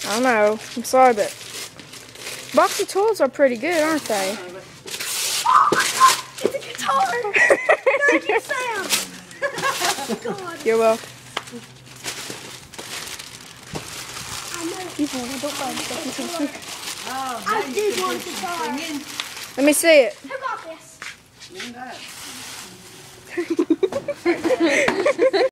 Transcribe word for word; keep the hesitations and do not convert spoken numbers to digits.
I know. I'm sorry, but box of tools are pretty good, aren't they? Oh my God! It's a guitar! Thank you, Sam! God. You're welcome. I know. You want it? Don't find it. Oh, I did want a guitar. Let me see it. Who got this? Me and Dad.